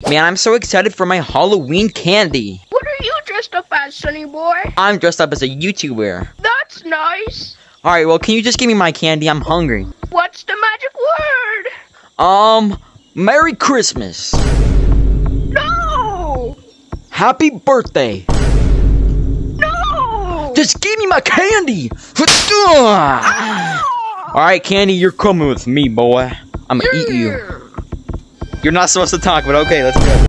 Man, I'm so excited for my Halloween candy. What are you dressed up as, Sonny boy? I'm dressed up as a YouTuber. That's nice. Alright, well, can you just give me my candy? I'm hungry. What's the magic word? Merry Christmas. No! Happy birthday. No! Just give me my candy. Alright, candy, you're coming with me, boy. I'm gonna eat you. You're not supposed to talk, but okay, let's go.